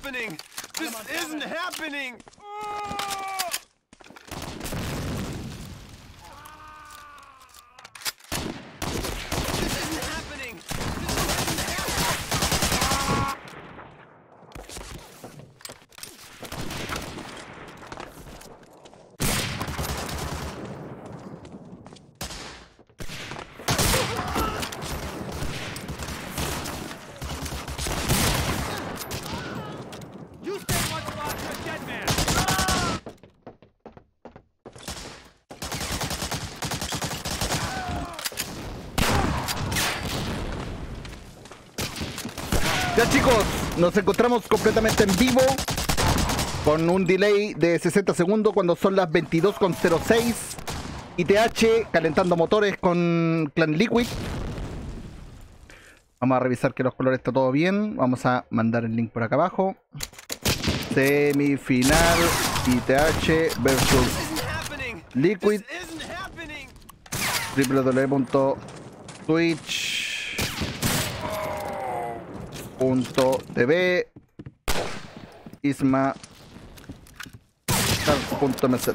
happening. This isn't happening. Ya chicos, nos encontramos completamente en vivo con un delay de 60 segundos cuando son las 22:06. ITH calentando motores con Clan Liquid. Vamos a revisar que los colores está todo bien. Vamos a mandar el link por acá abajo. Semifinal ITH versus Liquid. www.twitch.tv isma.mz.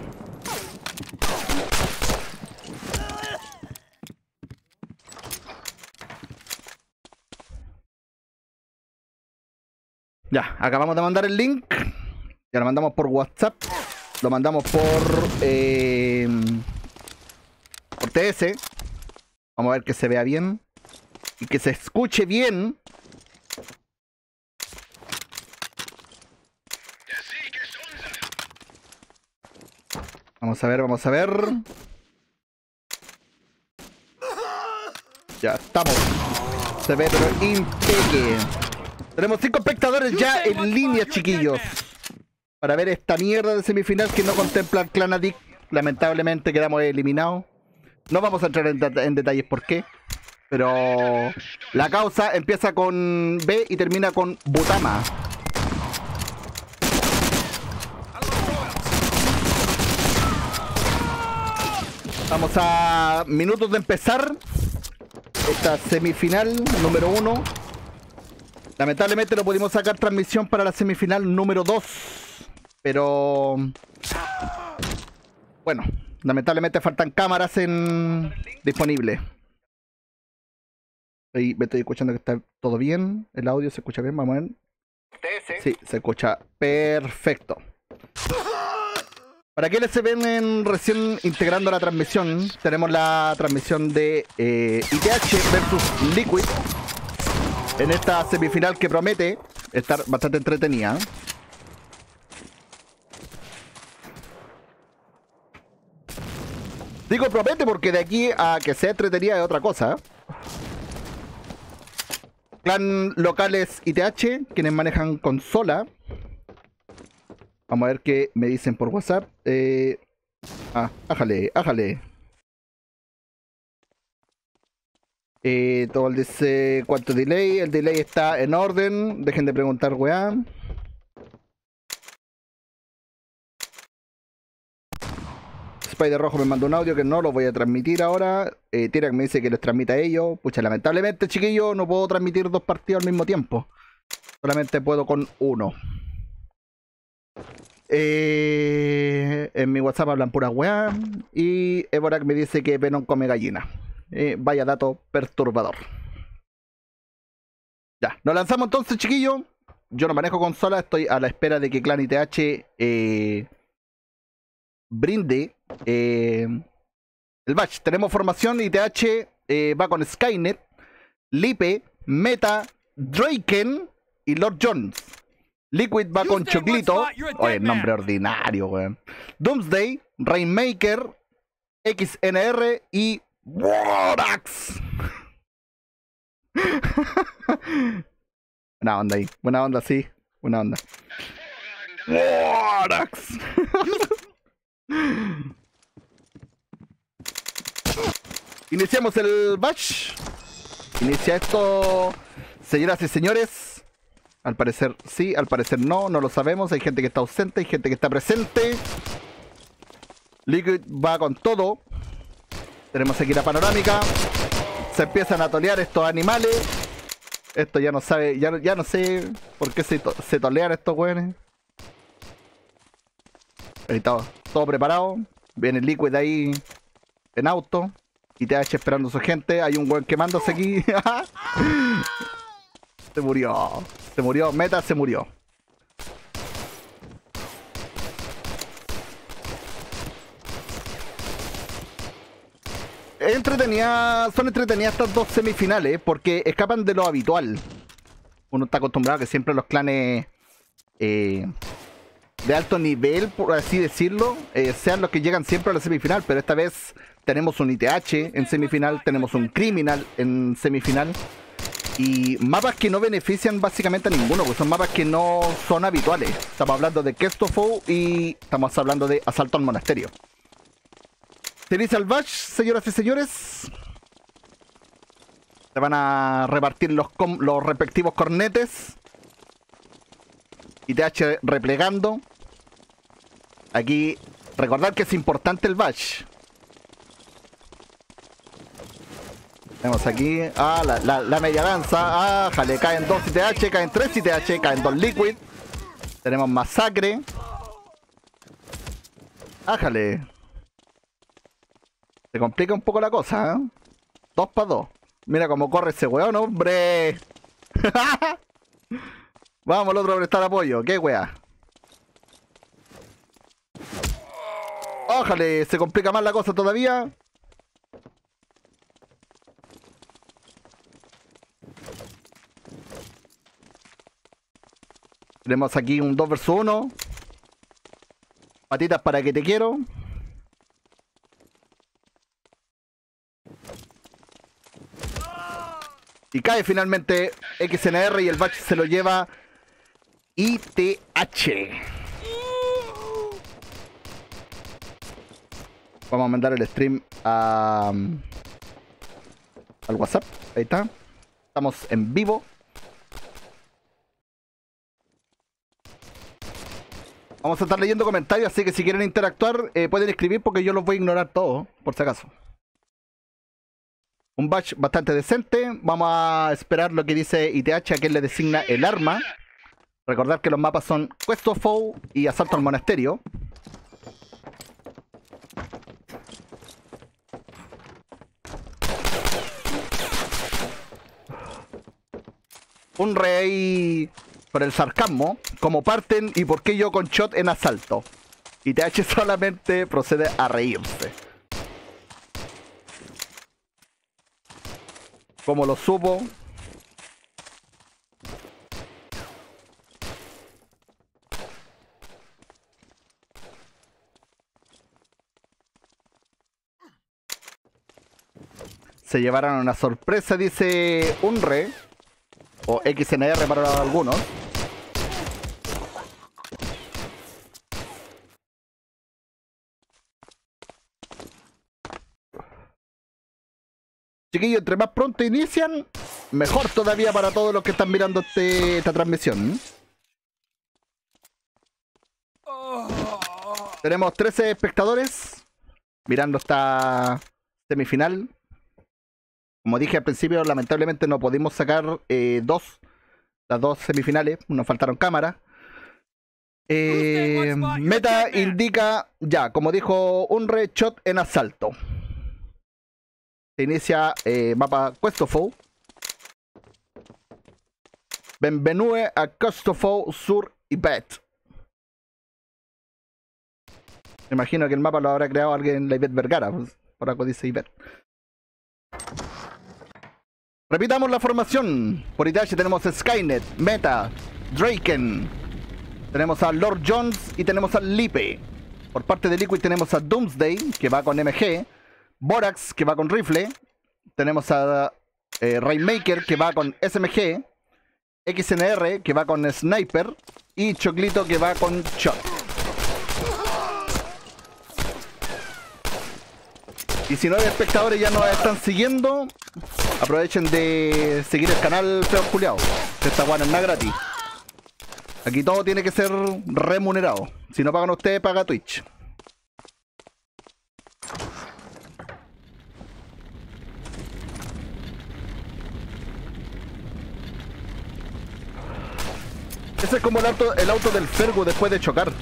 Ya, acabamos de mandar el link. Ya lo mandamos por WhatsApp. Lo mandamos por TS. Vamos a ver que se vea bien y que se escuche bien. Vamos a ver, vamos a ver. Ya estamos. Se ve pero impeque. Tenemos 5 espectadores ya en línea, chiquillos, para ver esta mierda de semifinal que no contempla el Clan Addict. Lamentablemente quedamos eliminados. No vamos a entrar en detalles por qué, pero la causa empieza con B y termina con Butama. Vamos a minutos de empezar esta semifinal número 1. Lamentablemente no pudimos sacar transmisión para la semifinal número 2. Pero bueno, lamentablemente faltan cámaras disponibles. Ahí me estoy escuchando que está todo bien. El audio se escucha bien, vamos a ver. Sí, se escucha perfecto. Para quienes se ven recién integrando la transmisión, tenemos la transmisión de ITH versus Liquid en esta semifinal que promete estar bastante entretenida. Digo promete porque de aquí a que sea entretenida es otra cosa. Clan locales ITH, quienes manejan consola. Vamos a ver qué me dicen por WhatsApp. Ájale. Todo el dice cuánto delay. El delay está en orden. Dejen de preguntar, weá. Spider Rojo me mandó un audio que no lo voy a transmitir ahora. Tirak me dice que les transmita a ellos. Pucha, lamentablemente, chiquillos, no puedo transmitir 2 partidos al mismo tiempo. Solamente puedo con uno. En mi WhatsApp hablan pura weá. Y Evorak me dice que Venom come gallina. Vaya dato perturbador. Ya, nos lanzamos entonces, chiquillos. Yo no manejo consola, estoy a la espera de que Clan ITH brinde el batch. Tenemos formación. ITH va con Skynet, Lipe, Meta, Draken y Lord Jones. Liquid va con Choclito. Oye, nombre ordinario, weón. Doomsday, Rainmaker, XNR y Warax. Buena onda ahí. Buena onda, sí. Buena onda. Warax. Iniciamos el batch. Inicia esto, señoras y señores. Al parecer sí, al parecer no, no lo sabemos. Hay gente que está ausente, hay gente que está presente. Liquid va con todo. Tenemos aquí la panorámica. Se empiezan a tolear estos animales. Esto ya no sabe, ya no sé por qué se tolean estos weones. Ahí está, todo preparado. Viene el Liquid ahí en auto. ITH esperando a su gente. Hay un weón quemándose aquí. Se murió. Se murió. Meta se murió. Son entretenidas estas dos semifinales porque escapan de lo habitual. Uno está acostumbrado a que siempre los clanes de alto nivel, por así decirlo, sean los que llegan siempre a la semifinal, pero esta vez tenemos un ITH en semifinal, tenemos un Criminal en semifinal y mapas que no benefician básicamente a ninguno, pues son mapas que no son habituales. Estamos hablando de Kestofo y estamos hablando de Asalto al Monasterio. Se inicia el batch, señoras y señores. Se van a repartir los respectivos cornetes. ITH replegando. Aquí, recordar que es importante el batch. Tenemos aquí la media danza. Jale, caen 2 ITH, caen 3 ITH, caen 2 Liquid. Tenemos masacre. Jale. Se complica un poco la cosa, ¿eh? 2 para 2. Mira cómo corre ese weón, hombre. Vamos, el otro a prestar apoyo. ¿Qué weá? Ójale, se complica más la cosa todavía. Tenemos aquí un 2 versus 1. Patitas para que te quiero. Y cae finalmente XNR y el batch se lo lleva ITH. Vamos a mandar el stream al WhatsApp. Ahí está. Estamos en vivo. Vamos a estar leyendo comentarios, así que si quieren interactuar pueden escribir porque yo los voy a ignorar todos, por si acaso. Un batch bastante decente. Vamos a esperar lo que dice ITH, a quien le designa el arma. Recordar que los mapas son Kestofo y Asalto al Monasterio. Un rey por el sarcasmo. Cómo parten y por qué yo con shot en asalto. ITH solamente procede a reírse. Como lo supo. Se llevaron una sorpresa, dice Unre. O XNR para algunos. Chiquillos, entre más pronto inician, mejor todavía para todos los que están mirando esta transmisión. Tenemos 13 espectadores mirando esta semifinal. Como dije al principio, lamentablemente no pudimos sacar las dos semifinales, nos faltaron cámaras. Meta indica ya, como dijo Unre, shot en asalto. Se inicia mapa Kestofo. Bienvenue a Kestofo sur Ibet. Me imagino que el mapa lo habrá creado alguien, la Ibet Vergara, pues, por algo dice Ibet. Repitamos la formación. Por ITH tenemos a Skynet, Meta, Draken. Tenemos a Lord Jones y tenemos a Lipe. Por parte de Liquid tenemos a Doomsday, que va con MG. Borax, que va con rifle. Tenemos a Rainmaker, que va con SMG. XNR, que va con Sniper. Y Choclito, que va con Shot. Y si 9 espectadores ya nos están siguiendo, aprovechen de seguir el canal Feos Culiados. Esta guana es nada gratis. Aquí todo tiene que ser remunerado. Si no pagan ustedes, paga Twitch. Ese es como el auto del Fergu después de chocar.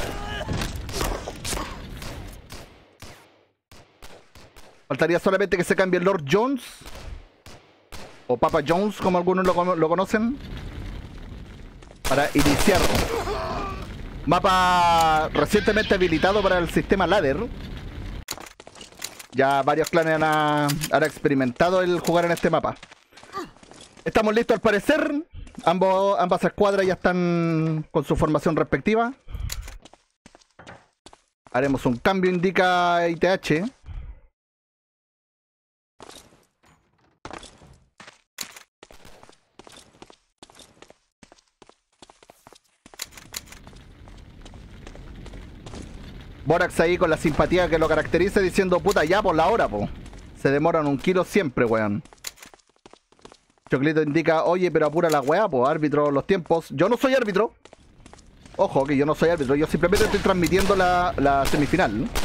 Faltaría solamente que se cambie el Lord Jones. O Papa Jones, como algunos lo conocen. Para iniciar. Mapa recientemente habilitado para el sistema ladder. Ya varios clanes han experimentado el jugar en este mapa. Estamos listos al parecer. Ambas escuadras ya están con su formación respectiva. Haremos un cambio, indica ITH. Borax ahí con la simpatía que lo caracteriza diciendo puta ya por la hora, po. Se demoran 1 kilo siempre, weón. Choclito indica, oye, pero apura la weá, po, árbitro, los tiempos. Yo no soy árbitro. Ojo, que yo no soy árbitro, yo simplemente estoy transmitiendo la semifinal, ¿no?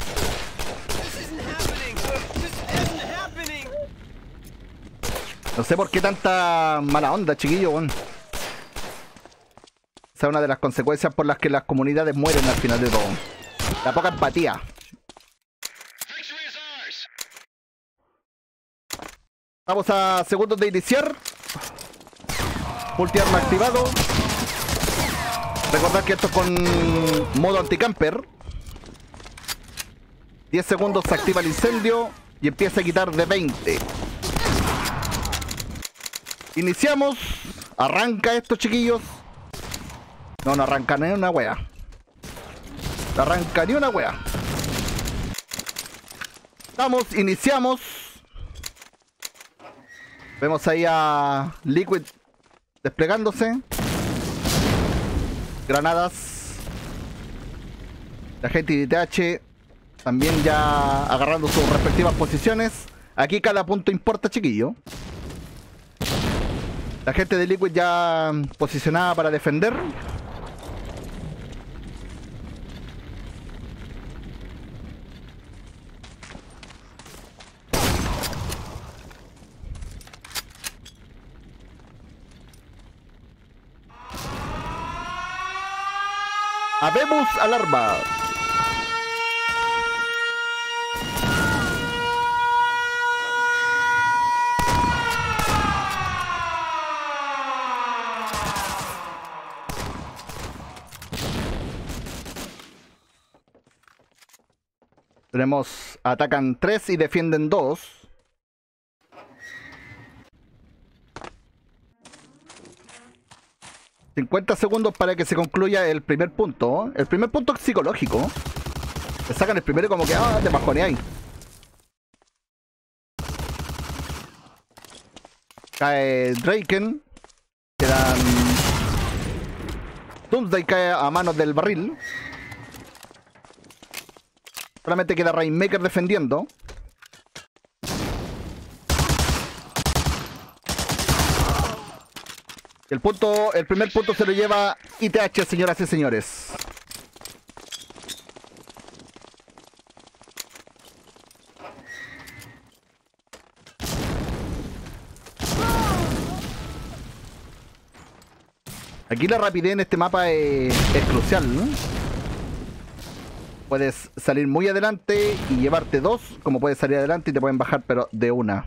No sé por qué tanta mala onda, chiquillo, weón. Esa es una de las consecuencias por las que las comunidades mueren al final de todo. La poca empatía. Estamos a segundos de iniciar. Multiarma activado. Recordad que esto es con modo anticamper. 10 segundos se activa el incendio y empieza a quitar de 20. Iniciamos. Arranca esto, chiquillos. No arranca ni una wea. No arranca ni una wea. Estamos, iniciamos. Vemos ahí a Liquid desplegándose. Granadas. La gente de ITH también ya agarrando sus respectivas posiciones. Aquí cada punto importa, chiquillo. La gente de Liquid ya posicionada para defender. Habemos alarma. Tenemos, atacan 3 y defienden 2. ...50 segundos para que se concluya el primer punto. El primer punto es psicológico. Te sacan el primero y como que... ¡ah! Te bajoneáis. Cae Draken. Quedan... Doomsday cae a manos del barril. Solamente queda Rainmaker defendiendo. El primer punto se lo lleva ITH, señoras y señores. Aquí la rapidez en este mapa es crucial, ¿no? Puedes salir muy adelante y llevarte 2, como puedes salir adelante y te pueden bajar, pero de una.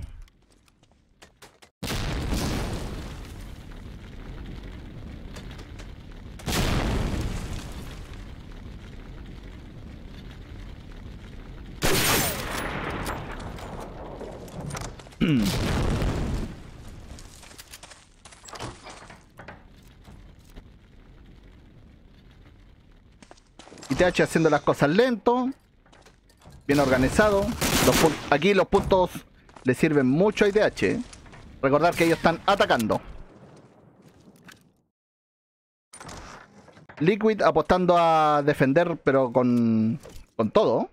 ITH haciendo las cosas lento, bien organizado. Aquí los puntos le sirven mucho a ITH. Recordar que ellos están atacando. Liquid apostando a defender, pero con todo.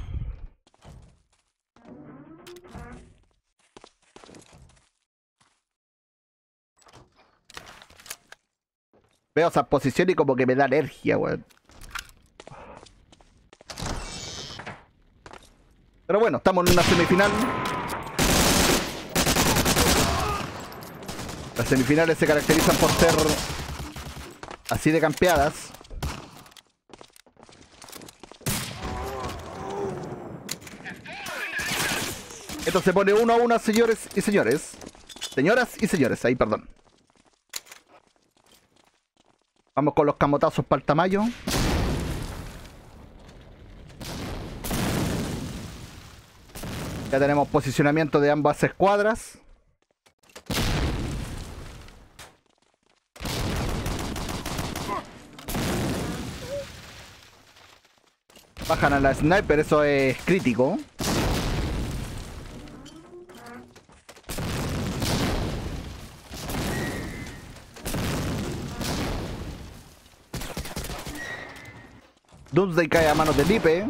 Veo esa posición y como que me da alergia, weón. Pero bueno, estamos en una semifinal. Las semifinales se caracterizan por ser Así de campeadas. Esto se pone 1-1, señores y señores. Señoras y señores, ahí, perdón. Vamos con los camotazos para el tamaño. Ya tenemos posicionamiento de ambas escuadras. Bajan a la sniper, eso es crítico. Doomsday cae a manos de Lipe.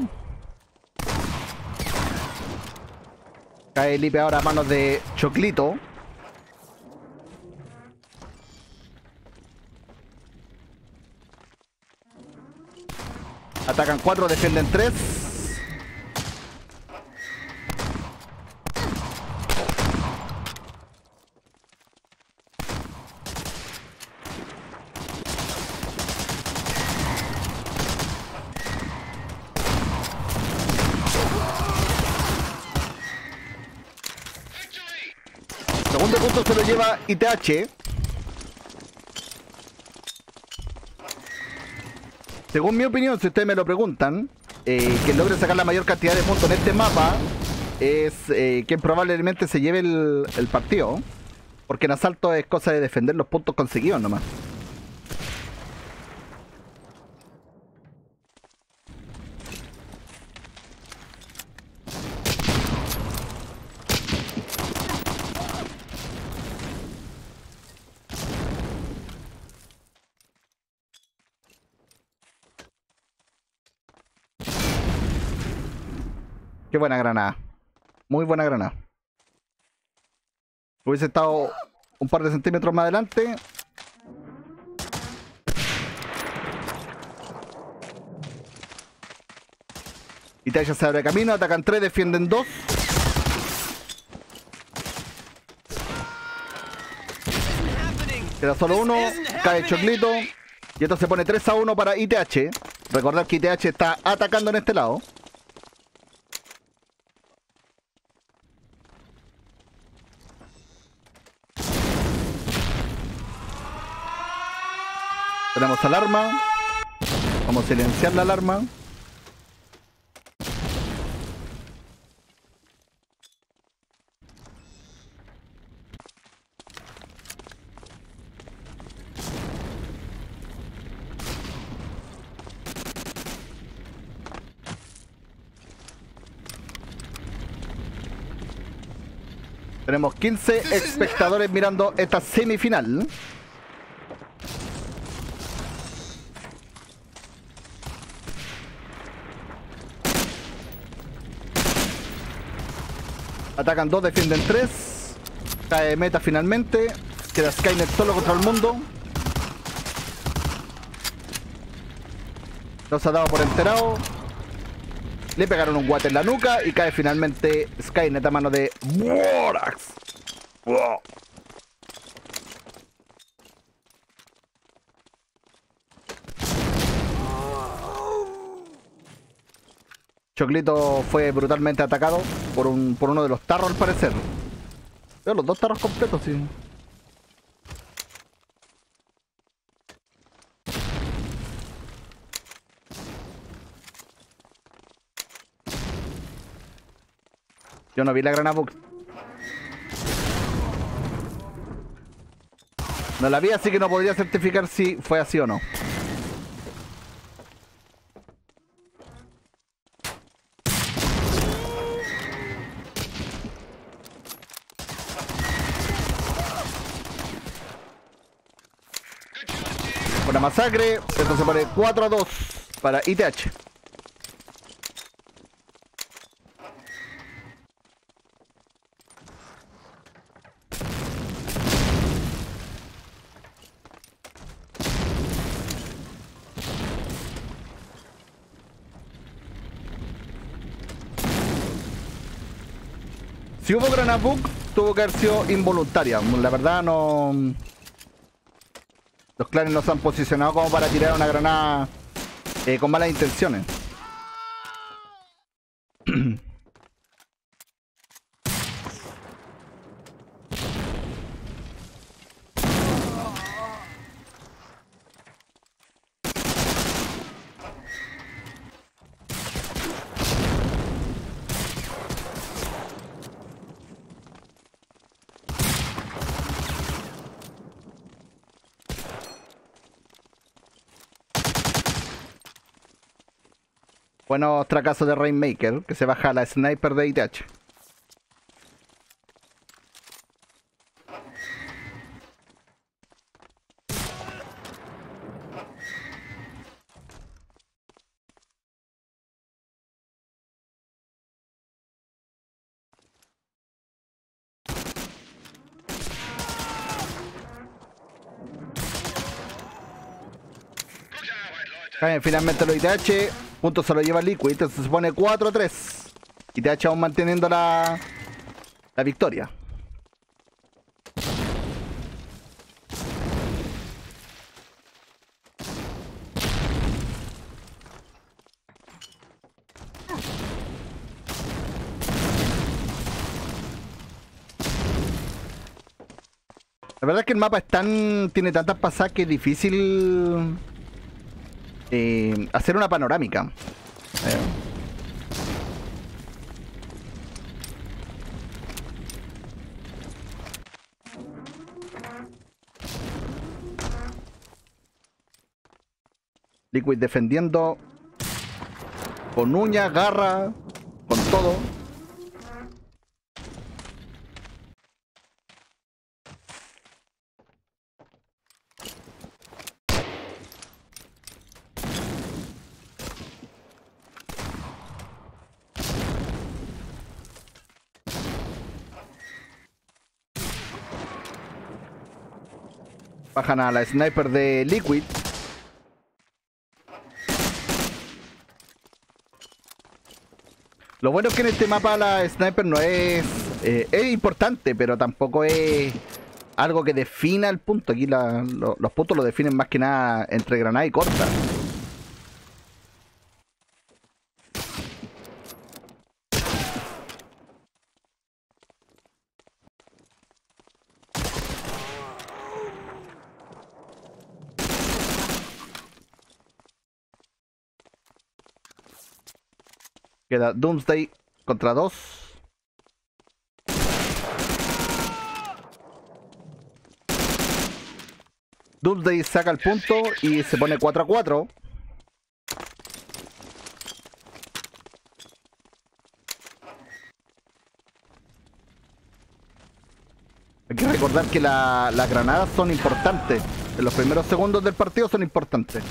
Cae Lipe ahora a manos de Choclito. Atacan 4, defienden 3. Segundo punto se lo lleva ITH. Según mi opinión, si ustedes me lo preguntan, quien logre sacar la mayor cantidad de puntos en este mapa es quien probablemente se lleve el partido. Porque en asalto es cosa de defender los puntos conseguidos nomás. Qué buena granada. Muy buena granada. Hubiese estado un par de centímetros más adelante. ITH se abre camino, atacan 3, defienden 2. Queda solo uno, cae Choclito. Y esto se pone 3-1 para ITH. Recordad que ITH está atacando en este lado. Tenemos alarma. Vamos a silenciar la alarma. Tenemos 15 espectadores mirando esta semifinal. Atacan 2, defienden 3. Cae Meta finalmente. Queda Skynet solo contra el mundo. Los ha dado por enterado. Le pegaron un guate en la nuca y cae finalmente Skynet a mano de Borax. Wow. Choclito fue brutalmente atacado por uno de los tarros al parecer. Veo los dos tarros completos, sí. Yo no vi la granada book. No la vi, así que no podría certificar si fue así o no. Una masacre. Esto se pone 4-2 para ITH. Si hubo granada bug, tuvo que haber sido involuntaria. La verdad no Los clanes no se han posicionado como para tirar una granada con malas intenciones. Buenos fracasos de Rainmaker, que se baja la sniper de ITH. Finalmente los ITH, punto se lo lleva Liquid, entonces se pone 4-3. ITH aún manteniendo la victoria. La verdad es que el mapa tiene tantas pasadas que es difícil hacer una panorámica. Liquid defendiendo con uña, garra, con todo. Bajan a la sniper de Liquid. Lo bueno es que en este mapa la sniper no es importante, pero tampoco es algo que defina el punto. Aquí los puntos lo definen más que nada entre granada y corta. Queda Doomsday contra 2. Doomsday saca el punto y se pone 4-4. Hay que recordar que las granadas son importantes. En los primeros segundos del partido son importantes.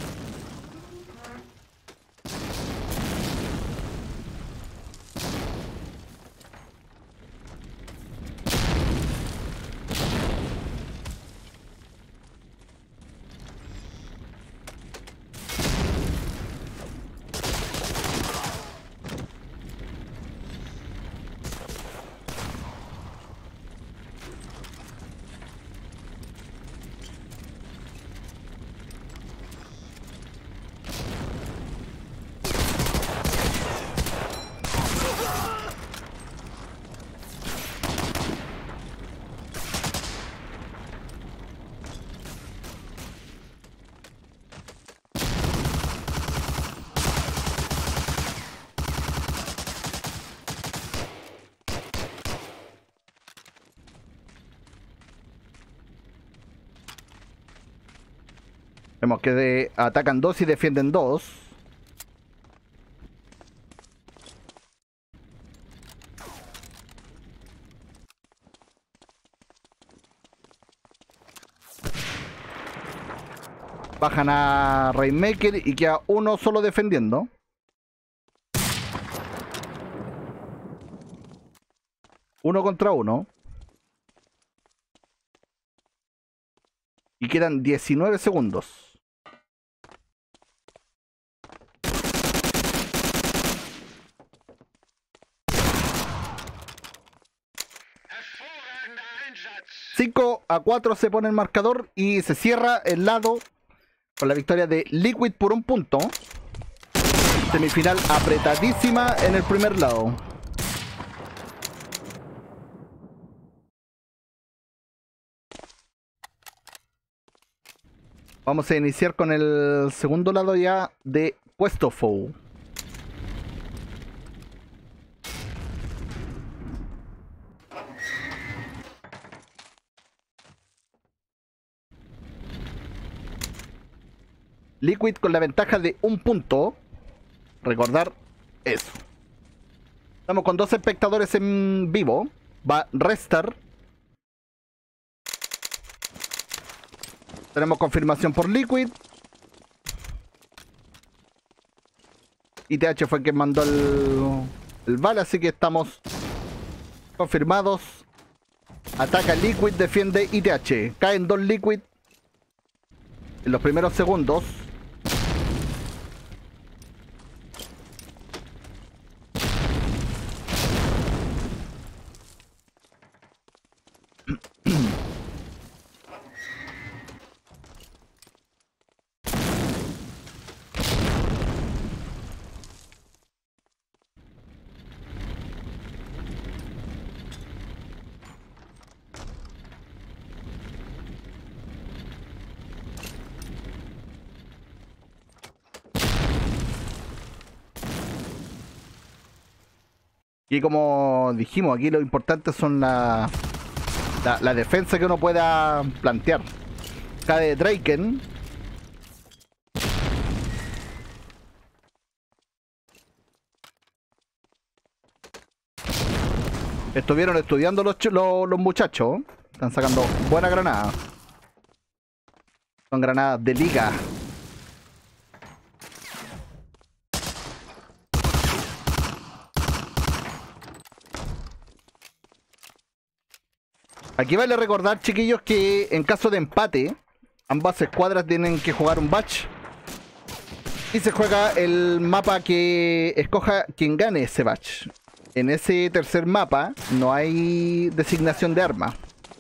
Vemos que atacan 2 y defienden 2. Bajan a Rainmaker y queda uno solo defendiendo. Uno contra uno. Y quedan 19 segundos. 4 se pone el marcador y se cierra el lado con la victoria de Liquid por 1 punto. Semifinal apretadísima en el primer lado. Vamos a iniciar con el segundo lado ya de Puesto Foe. Liquid con la ventaja de 1 punto. Recordar eso. Estamos con 2 espectadores en vivo. Va Restar. Tenemos confirmación por Liquid. ITH fue quien mandó el bala, así que estamos confirmados. Ataca Liquid, defiende ITH. Caen 2 Liquid en los primeros segundos. Y como dijimos, aquí lo importante son la defensa que uno pueda plantear. Cae Draken. Estuvieron estudiando los muchachos. Están sacando buena granada. Son granadas de liga. Aquí vale recordar, chiquillos, que en caso de empate, ambas escuadras tienen que jugar un batch. Y se juega el mapa que escoja quien gane ese batch. En ese tercer mapa no hay designación de arma.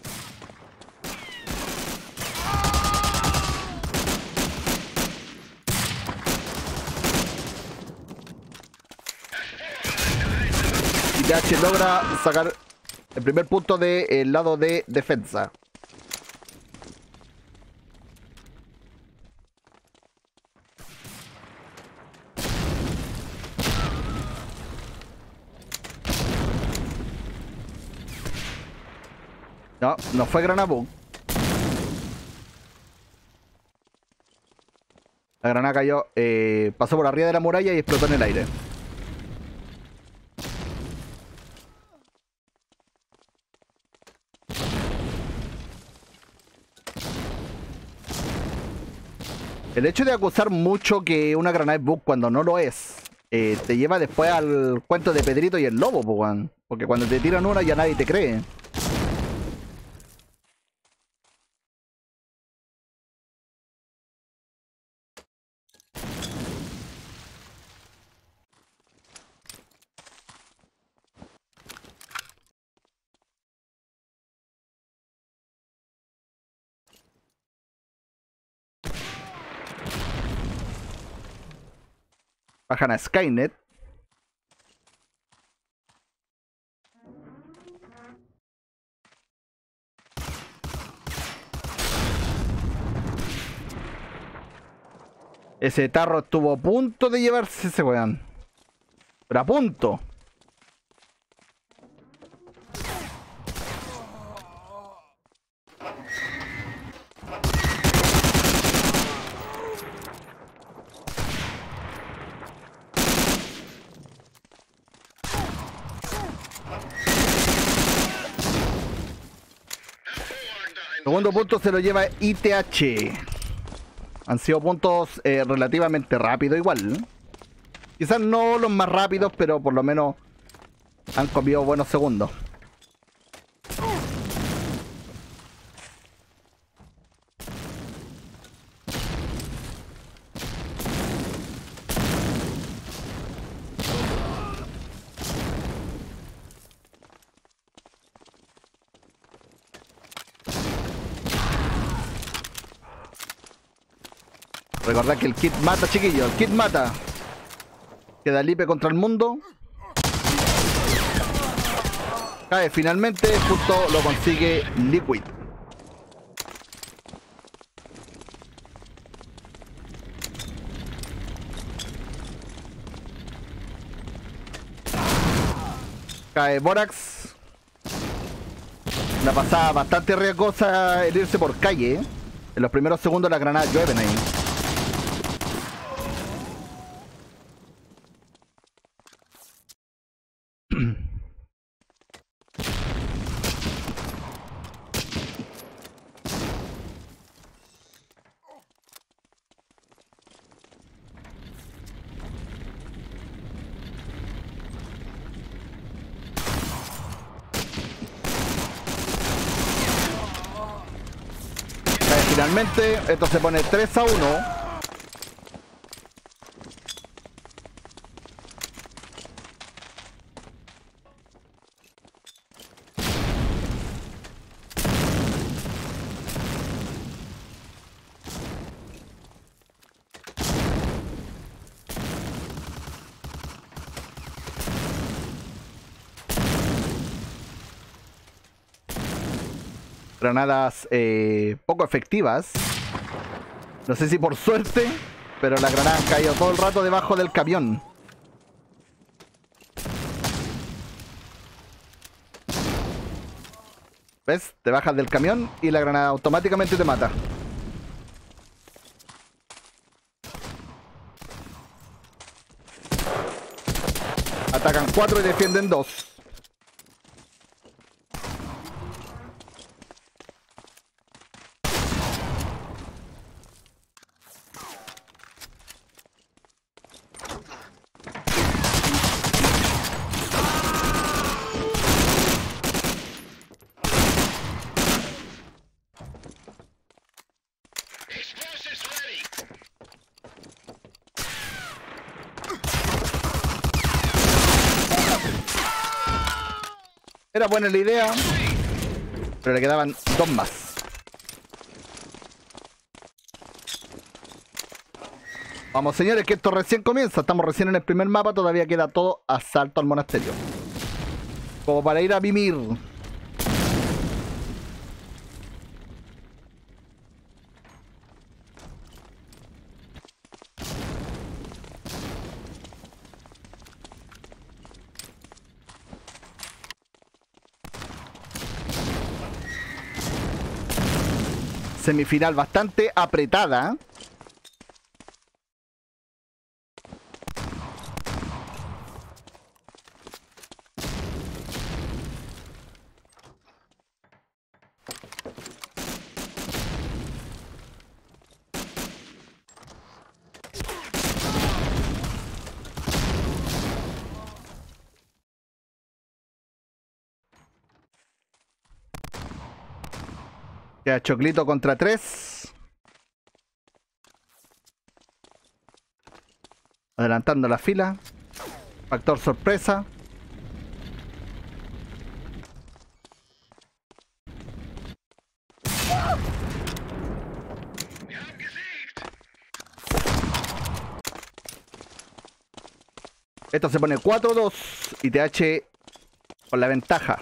ITH logra sacar el primer punto del lado de defensa. No, no fue granada bug. La granada cayó, pasó por arriba de la muralla y explotó en el aire. El hecho de acusar mucho que una granada es bug cuando no lo es, te lleva después al cuento de Pedrito y el lobo, porque cuando te tiran una ya nadie te cree. Bajan a Skynet. Ese tarro estuvo a punto de llevarse ese weón. Pero a punto. Segundo punto se lo lleva ITH. Han sido puntos relativamente rápidos igual. Quizás no los más rápidos, pero por lo menos han comido buenos segundos. Recordad que el kit mata, chiquillos. El kit mata. Queda Lipe contra el mundo. Cae finalmente. Justo lo consigue Liquid. Cae Borax. Una pasada bastante riesgosa el irse por calle. En los primeros segundos las granadas llueven ahí. Finalmente, esto se pone 3-1. Granadas poco efectivas. No sé si por suerte, pero las granadas han caído todo el rato debajo del camión. ¿Ves? Te bajas del camión y la granada automáticamente te mata. Atacan 4 y defienden 2. Era buena la idea, pero le quedaban 2 más. Vamos, señores, que esto recién comienza. Estamos recién en el primer mapa. Todavía queda todo asalto al monasterio. Como para ir a mimir. Semifinal bastante apretada. Queda Choclito contra 3. Adelantando la fila. Factor sorpresa. Esto se pone 4-2 y TH con la ventaja.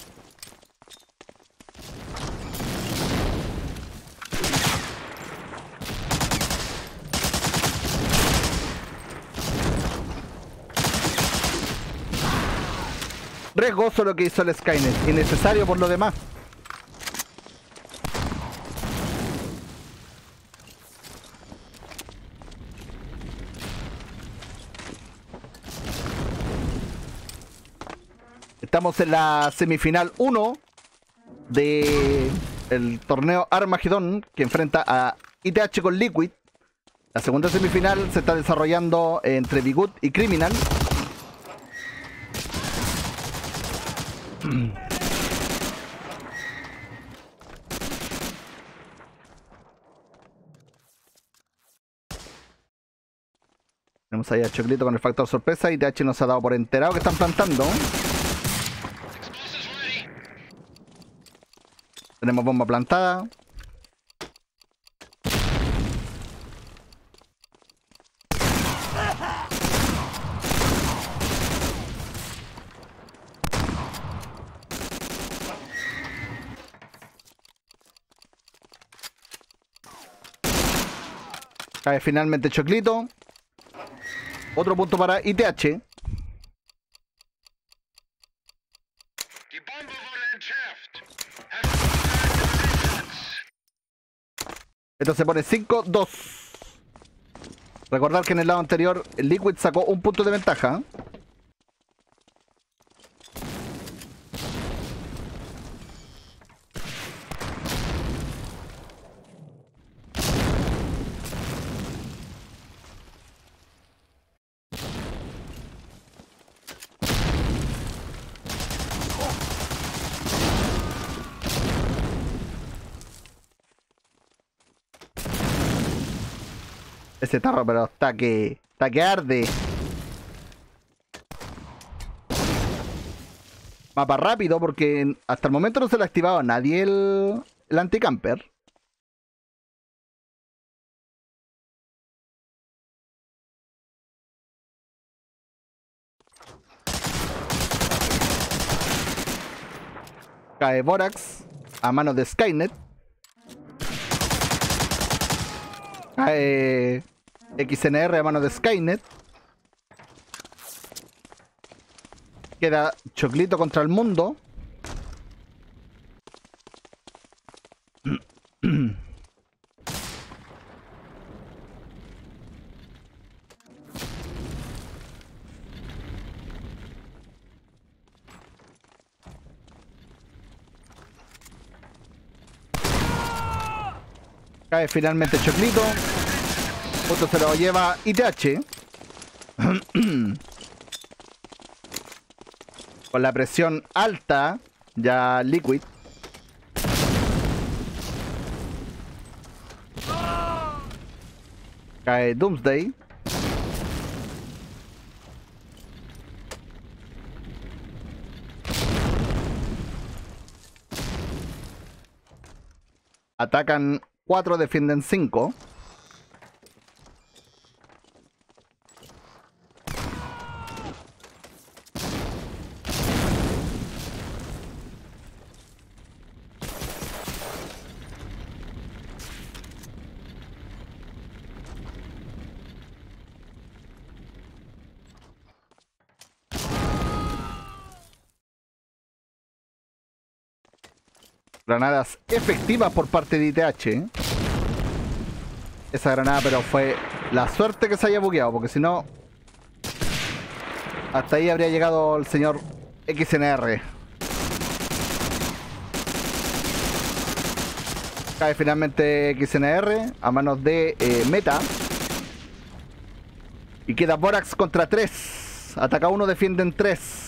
Riesgoso lo que hizo el Skynet, innecesario por lo demás. Estamos en la semifinal 1 de el torneo Armagedón, que enfrenta a ITH con Liquid. La segunda semifinal se está desarrollando entre Bigut y Criminal. Tenemos ahí a Choclito con el factor sorpresa. ITH nos ha dado por enterado que están plantando. Tenemos bomba plantada. Cae finalmente Choclito. Otro punto para ITH. Esto se pone 5-2. Recordar que en el lado anterior el Liquid sacó un punto de ventaja. Ese tarro, pero está que arde. Mapa rápido, porque hasta el momento no se le ha activado a nadie el anticamper. Cae Borax a manos de Skynet. Cae XNR a manos de Skynet. Queda Choclito contra el mundo. Cae finalmente Choclito. Punto se lo lleva ITH. Con la presión alta, ya Liquid. Cae Doomsday. Atacan 4, defienden 5. Granadas efectivas por parte de ITH. Esa granada, pero fue la suerte que se haya bugueado, porque si no, hasta ahí habría llegado el señor XNR. Cae finalmente XNR a manos de Meta. Y queda Borax contra 3. Ataca 1, defienden 3.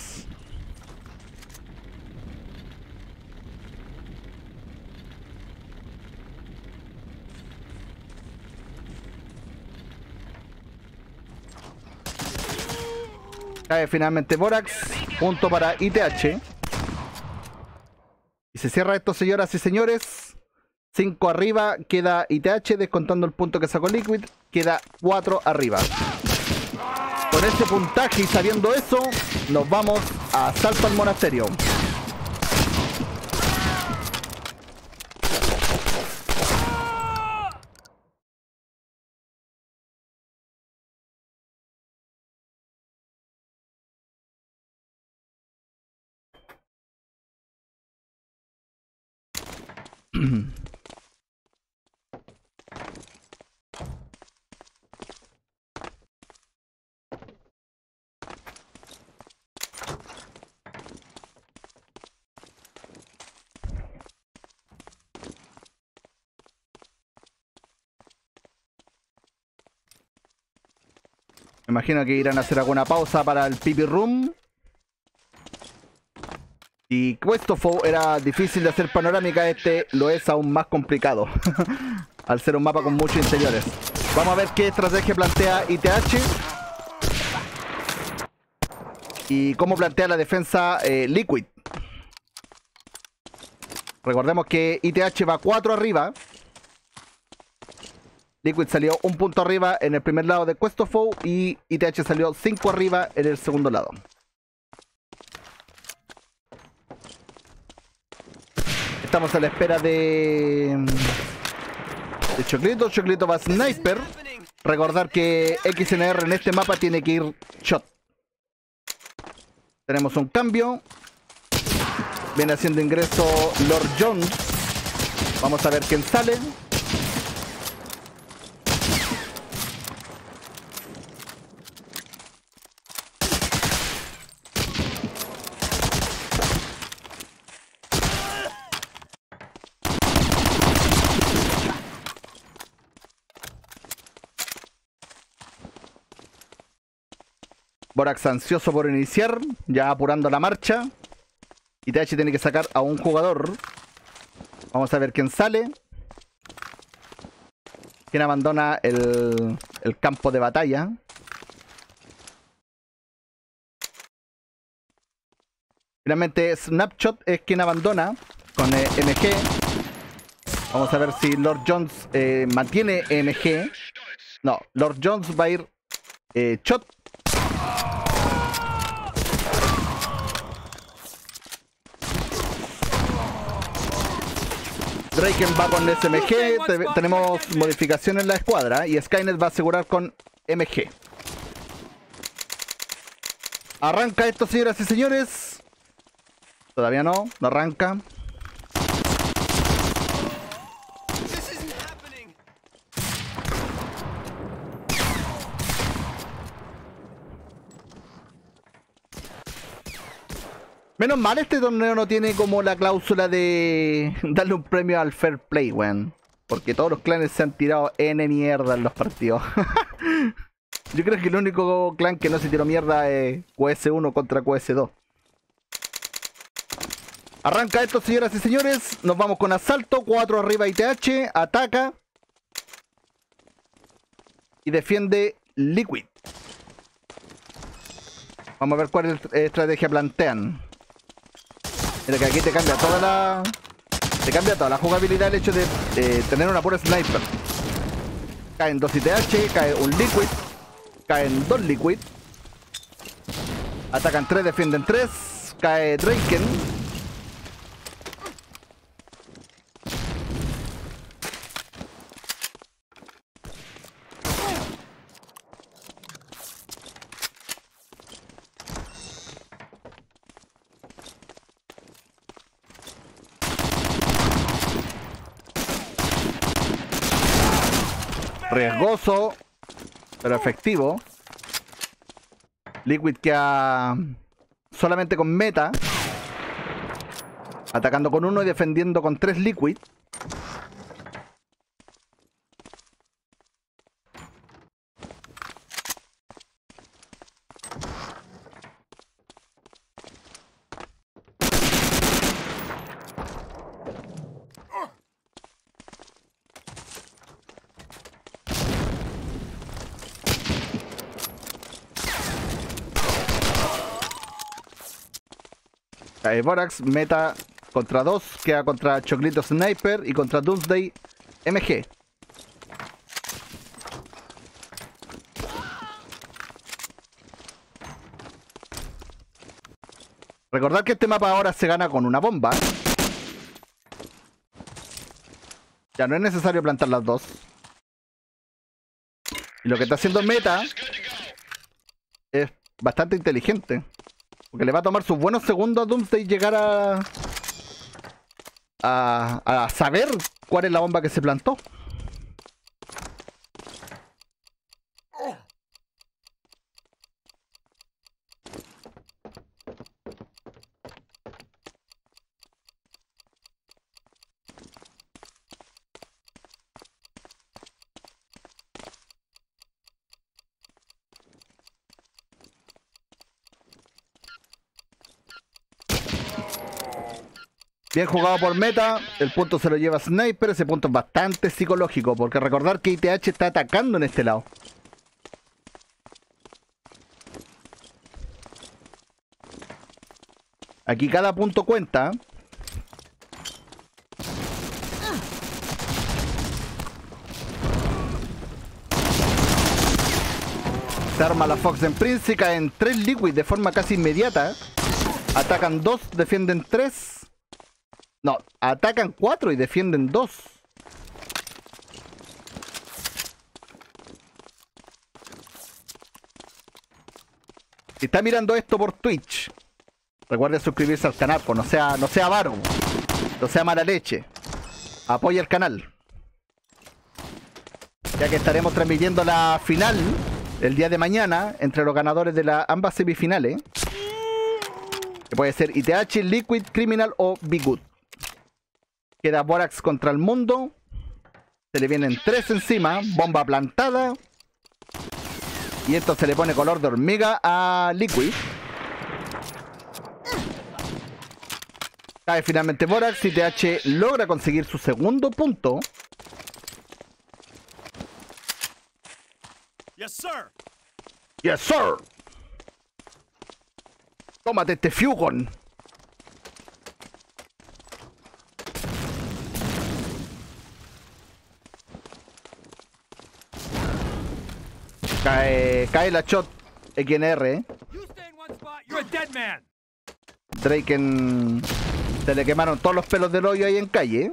Cae finalmente Borax. Punto para ITH. Y se cierra esto, señoras y señores. 5 arriba. Queda ITH descontando el punto que sacó Liquid. Queda 4 arriba. Con ese puntaje y sabiendo eso, nos vamos a Asalto al Monasterio. Me imagino que irán a hacer alguna pausa para el Pipi Room. Y Questofo era difícil de hacer panorámica, este lo es aún más complicado. Al ser un mapa con muchos interiores. Vamos a ver qué estrategia plantea ITH. Y cómo plantea la defensa Liquid. Recordemos que ITH va 4 arriba. Liquid salió un punto arriba en el primer lado de Questofo y ITH salió 5 arriba en el segundo lado. Estamos a la espera de Choclito. Choclito va Sniper. Recordar que XNR en este mapa tiene que ir shot. Tenemos un cambio. Viene haciendo ingreso Lord Jones. Vamos a ver quién sale. Borax ansioso por iniciar, ya apurando la marcha. ITH tiene que sacar a un jugador. Vamos a ver quién sale. Quién abandona el campo de batalla. Finalmente Snapshot es quien abandona con MG. Vamos a ver si Lord Jones mantiene MG. No, Lord Jones va a ir shot. Draken va con SMG, tenemos modificación en la escuadra y Skynet va a asegurar con MG. ¿Arranca esto, señoras y señores? Todavía no arranca. Menos mal este torneo no tiene como la cláusula de darle un premio al fair play, weón. Porque todos los clanes se han tirado N mierda en los partidos. Yo creo que el único clan que no se tiró mierda es QS1 contra QS2. Arranca esto, señoras y señores. Nos vamos con asalto. 4 arriba ITH. Ataca. Y defiende Liquid. Vamos a ver cuál estrategia plantean. Mira que aquí te cambia toda la jugabilidad el hecho de tener una pura sniper. Caen 2 ITH, cae un Liquid, caen 2 Liquid. Atacan 3, defienden 3, cae Draken. Riesgoso, pero efectivo. Liquid queda solamente con meta. Atacando con 1 y defendiendo con 3 Liquid. Borax, meta contra 2, queda contra Choclito Sniper y contra Doomsday MG. Recordad que este mapa ahora se gana con una bomba. Ya no es necesario plantar las dos. Y lo que está haciendo Meta es bastante inteligente. Porque le va a tomar sus buenos segundos a Doomsday llegar a saber cuál es la bomba que se plantó. Bien jugado por Meta, el punto se lo lleva Sniper, ese punto es bastante psicológico, porque recordar que ITH está atacando en este lado. Aquí cada punto cuenta. Se arma la Fox en Prince, caen 3 Liquid de forma casi inmediata. Atacan 2, defienden 3. No, atacan 4 y defienden 2. Si está mirando esto por Twitch, recuerde suscribirse al canal, pues no sea avaro, no sea mala leche. Apoya el canal. Ya que estaremos transmitiendo la final el día de mañana entre los ganadores de ambas semifinales. Que puede ser ITH, Liquid, Criminal o Be Good. Queda Borax contra el mundo. Se le vienen 3 encima. Bomba plantada. Y esto se le pone color de hormiga a Liquid. Cae finalmente Borax. ITH logra conseguir su segundo punto. Yes, sir. Yes, sir. Tómate este Fugon. Cae la shot XNR. Draken se le quemaron todos los pelos del hoyo ahí en calle.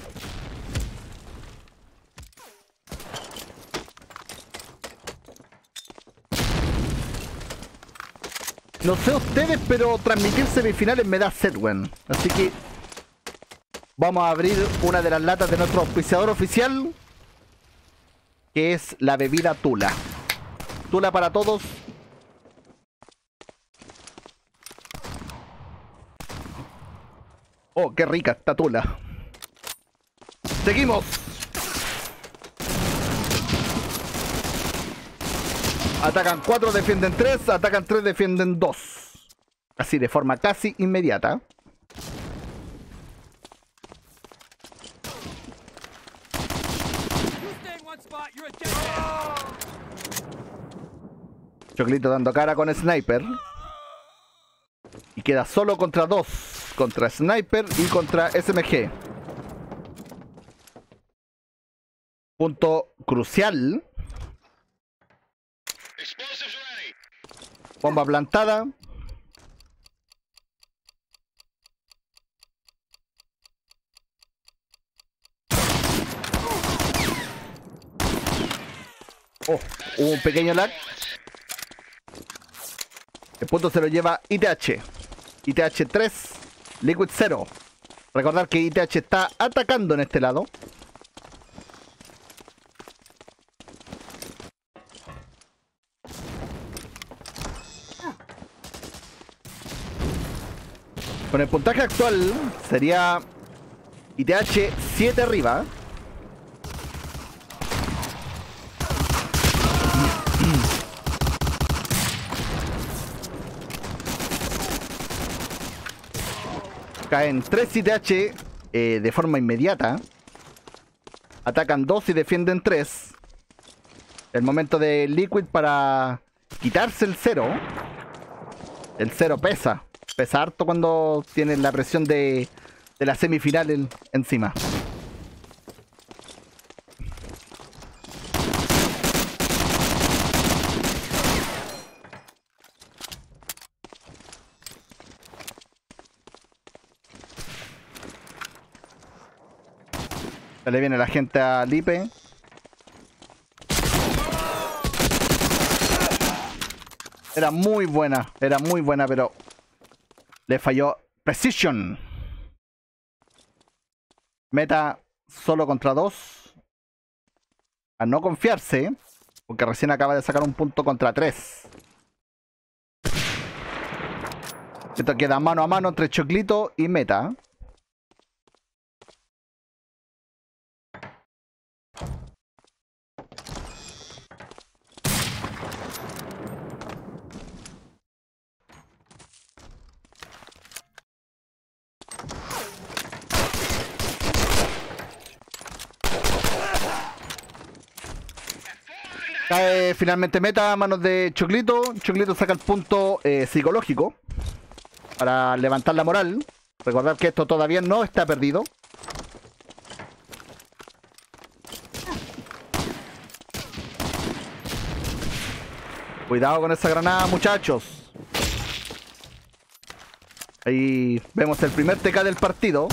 No sé ustedes, pero transmitir semifinales me da sed, weón. Así que vamos a abrir una de las latas de nuestro auspiciador oficial, que es la bebida Tula. Tula para todos. Oh, qué rica esta Tula. Seguimos. Atacan 4, defienden 3, atacan 3, defienden 2. Así de forma casi inmediata. Choclito dando cara con Sniper. Y queda solo contra 2. Contra Sniper y contra SMG. Punto crucial. Bomba plantada. Oh, hubo un pequeño lag. El punto se lo lleva ITH. ITH 3, Liquid 0. Recordar que ITH está atacando en este lado. Con el puntaje actual sería ITH 7 arriba. Caen 3 ITH de forma inmediata. Atacan 2 y defienden 3. El momento de Liquid para quitarse el 0. El 0 pesa. Pesa harto cuando tienes la presión de la semifinal encima. Ya le viene la gente a Lipe. Era muy buena, pero le falló Precision. Meta solo contra 2. A no confiarse, porque recién acaba de sacar un punto contra 3. Esto queda mano a mano entre Choclito y Meta. Cae finalmente Meta a manos de Choclito. Choclito saca el punto psicológico para levantar la moral. Recordad que esto todavía no está perdido. Cuidado con esa granada, muchachos. Ahí vemos el primer TK del partido.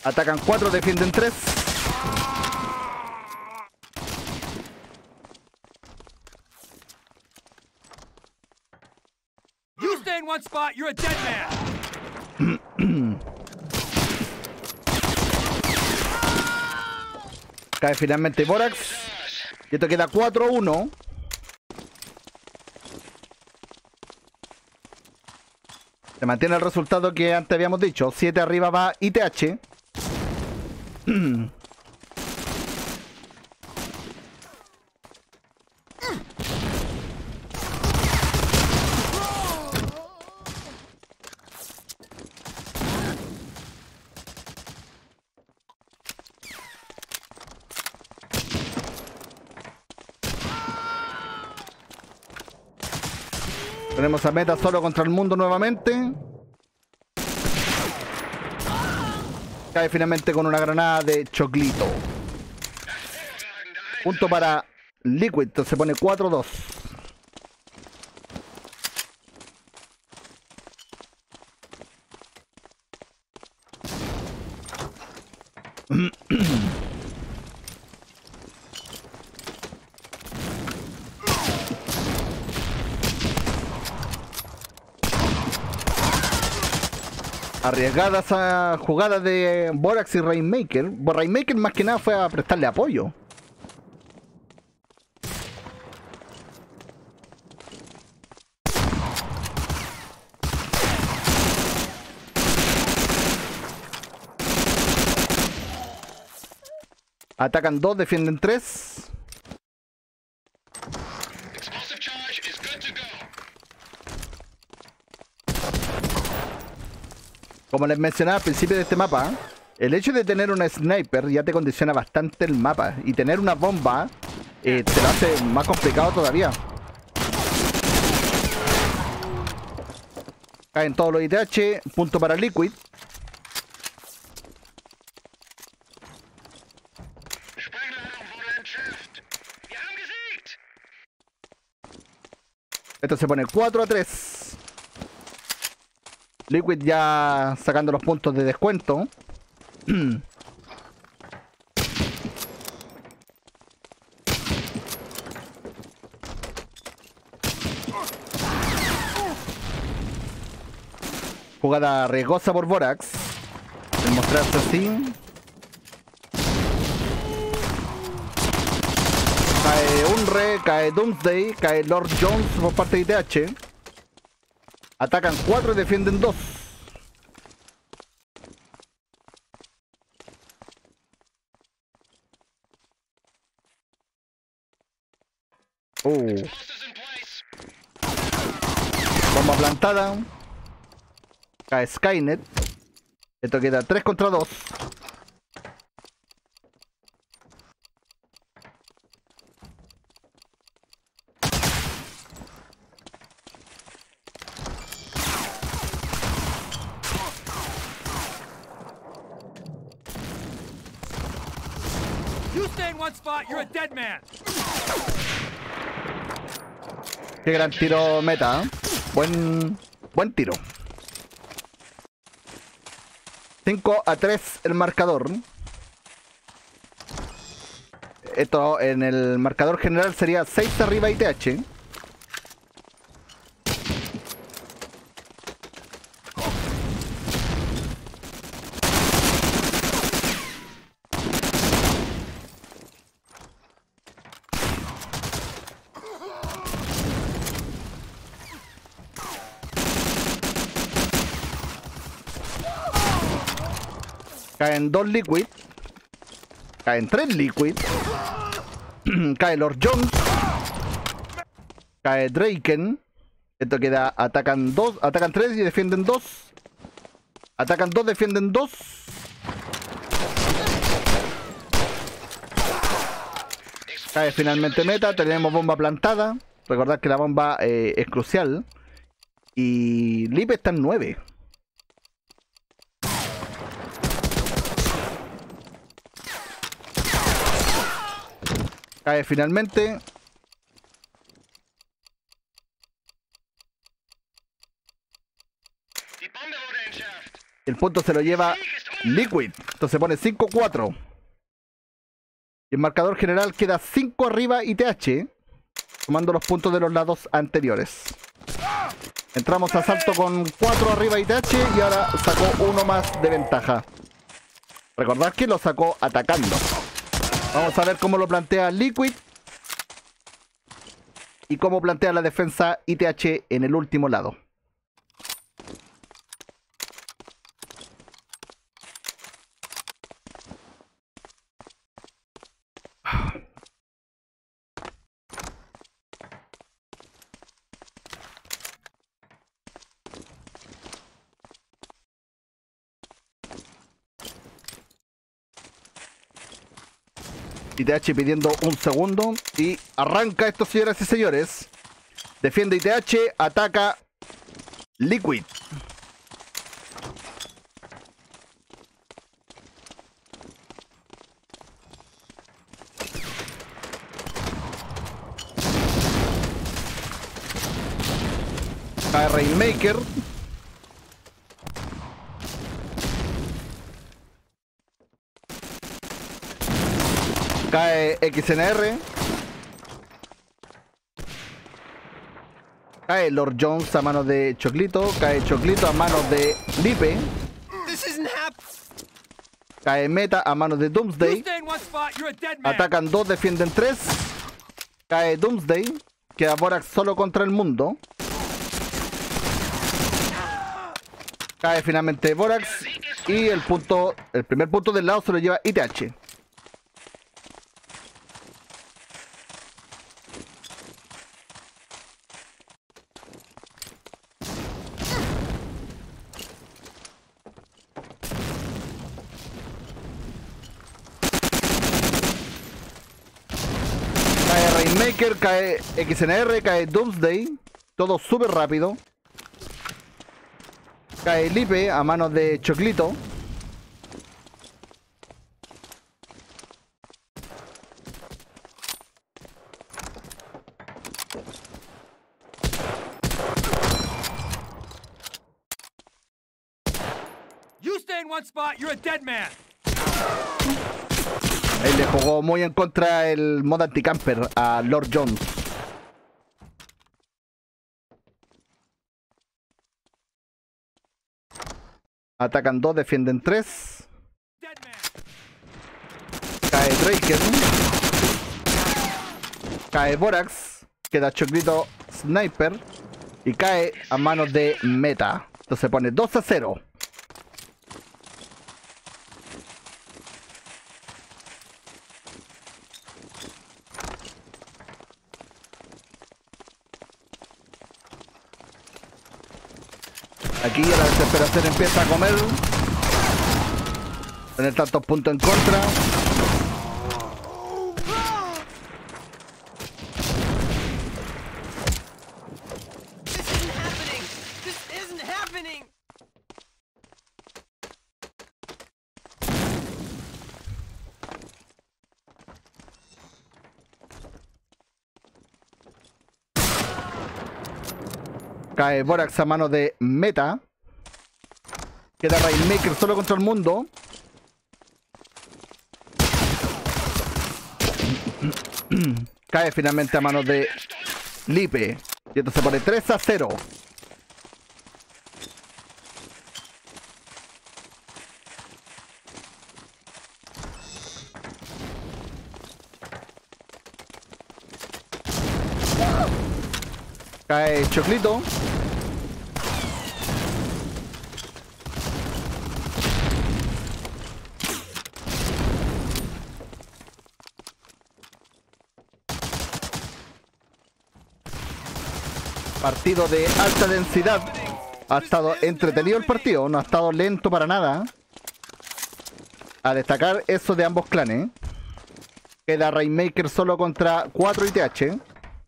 Atacan 4, defienden 3. You stay in one spot, you're a dead man. Cae finalmente Borax. Y esto queda 4-1. Se mantiene el resultado que antes habíamos dicho. 7 arriba va ITH. Tenemos a Meta solo contra el mundo nuevamente. Cae finalmente con una granada de choclito. Punto para Liquid. Se pone 4-2. Arriesgada esa jugada de Borax y Rainmaker. Rainmaker más que nada fue a prestarle apoyo. Atacan 2, defienden 3. Como les mencionaba al principio de este mapa, el hecho de tener una sniper ya te condiciona bastante el mapa. Y tener una bomba te lo hace más complicado todavía. Caen todos los ITH, punto para Liquid. Esto se pone 4-3. Liquid ya sacando los puntos de descuento. Jugada riesgosa por Borax. El mostrarse así. Cae Unre, cae Doomsday, cae Lord Jones por parte de ITH. Atacan 4 y defienden 2. Bomba plantada. Cae Skynet. Esto queda 3 contra 2. You stay in one spot, you're a dead man. Qué gran tiro Meta, ¿eh? Buen tiro. 5-3 el marcador. Esto en el marcador general sería 6 arriba ITH. Caen 2 Liquid. Caen 3 Liquid. Cae Lord Jones. Cae Draken. Esto queda, atacan 2, atacan 3 y defienden 2. Atacan 2, defienden 2. Cae finalmente Meta, tenemos bomba plantada. Recordad que la bomba es crucial. Y Lip está en 9. Cae finalmente. El punto se lo lleva Liquid. Entonces se pone 5-4. Y el marcador general queda 5 arriba ITH, tomando los puntos de los lados anteriores. Entramos a asalto con 4 arriba ITH y ahora sacó 1 más de ventaja. Recordad que lo sacó atacando. Vamos a ver cómo lo plantea Liquid y cómo plantea la defensa ITH en el último lado. ITH pidiendo un segundo y arranca esto, señoras y señores. Defiende ITH, ataca Liquid. Cae Rainmaker. Cae XNR. Cae Lord Jones a manos de Choclito. Cae Choclito a manos de Lipe. Cae Meta a manos de Doomsday. Atacan 2, defienden 3. Cae Doomsday. Queda Vorax solo contra el mundo. Cae finalmente Vorax. Y el primer punto del lado se lo lleva ITH. Rainmaker, cae XNR, cae Doomsday, todo súper rápido. Cae Lipe a manos de Choclito. You stay in one spot, you're a dead man. Él le jugó muy en contra el mod anti-camper a Lord Jones. Atacan 2, defienden 3. Cae Draker. Cae Vorax. Queda Choclito Sniper. Y cae a manos de Meta. Entonces se pone 2-0. Aquí la desesperación empieza a comer. Tener tantos puntos en contra. Cae Vorax a mano de Meta. Queda Rainmaker solo contra el mundo. Cae finalmente a manos de Lipe. Y esto se pone 3-0. Cae Choclito. Partido de alta densidad. Ha estado entretenido el partido, no ha estado lento para nada. A destacar eso de ambos clanes. Queda Rainmaker solo contra 4 ITH.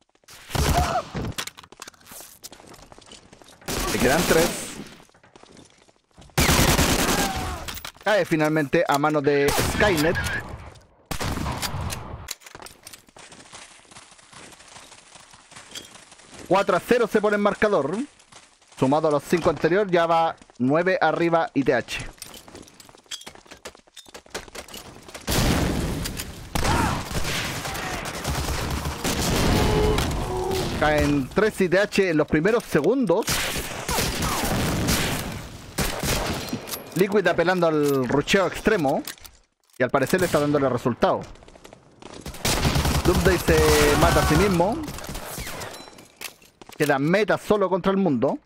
Le quedan 3. Cae finalmente a manos de Skynet. $4-0 se pone en marcador. Sumado a los 5 anteriores, ya va 9 arriba ITH. Caen 3 ITH en los primeros segundos. Liquid apelando al rusheo extremo. Y al parecer le está dándole resultado. Doomsday se mata a sí mismo. Queda Meta solo contra el mundo.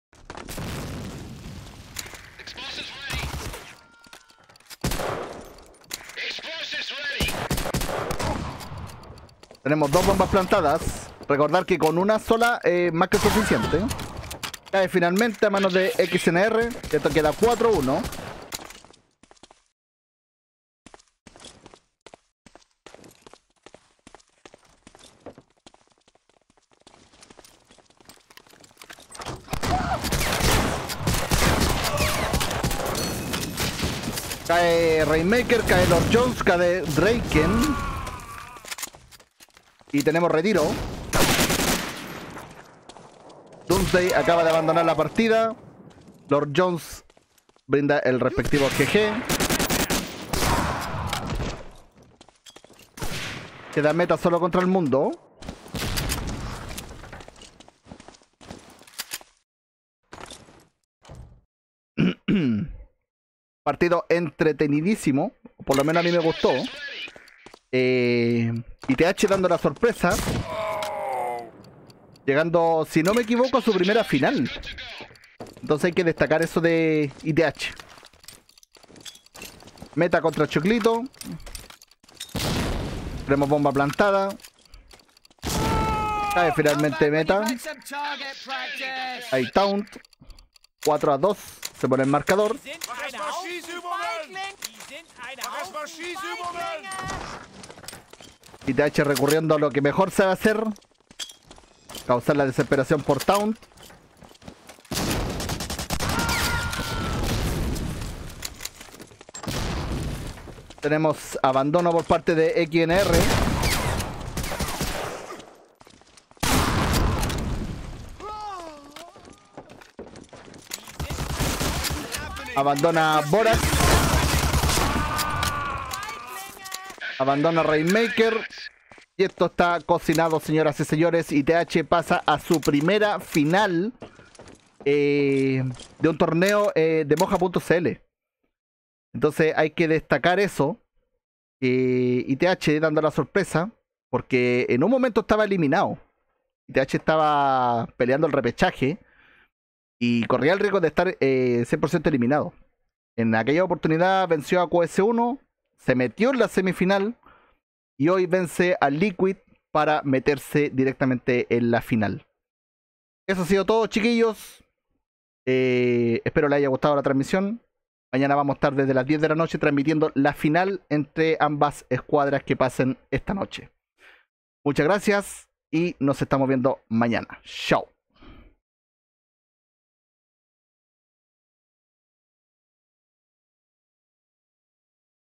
Tenemos 2 bombas plantadas. Recordar que con una sola más que suficiente. Cae finalmente a manos de XNR. Esto queda 4-1. Cae Rainmaker, cae Lord Jones, cae Draken. Y tenemos retiro. Doomsday acaba de abandonar la partida. Lord Jones brinda el respectivo GG. Queda Meta solo contra el mundo. Partido entretenidísimo. Por lo menos a mí me gustó. ITH dando la sorpresa. Llegando, si no me equivoco, a su primera final. Entonces hay que destacar eso de ITH. Meta contra Choclito. Tenemos bomba plantada. Cae finalmente Meta. Hay taunt. 4-2. Se pone el marcador. ITH recurriendo a lo que mejor sabe hacer. Causar la desesperación por taunt. Tenemos abandono por parte de XNR. Abandona Borax. Abandona Rainmaker. Y esto está cocinado, señoras y señores. ITH pasa a su primera final de un torneo de Moja.cl. Entonces hay que destacar eso. ITH dando la sorpresa. Porque en un momento estaba eliminado. ITH estaba peleando el repechaje. Y corría el riesgo de estar 100% eliminado. En aquella oportunidad venció a QS1. Se metió en la semifinal. Y hoy vence a Liquid para meterse directamente en la final. Eso ha sido todo, chiquillos. Espero les haya gustado la transmisión. Mañana vamos a estar desde las 10 de la noche transmitiendo la final entre ambas escuadras que pasen esta noche. Muchas gracias y nos estamos viendo mañana. Chao.